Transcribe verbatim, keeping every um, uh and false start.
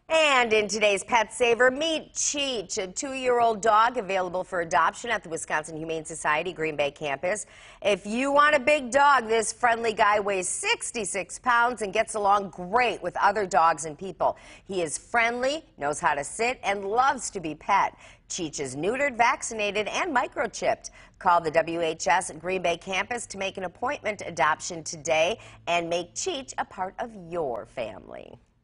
And in today's Pet Saver, meet Cheech, a two-year-old dog available for adoption at the Wisconsin Humane Society Green Bay campus. If you want a big dog, this friendly guy weighs sixty-six pounds and gets along great with other dogs and people. He is friendly, knows how to sit, and loves to be pet. Cheech is neutered, vaccinated, and microchipped. Call the W H S Green Bay campus to make an appointment adoption today and make Cheech a part of your family.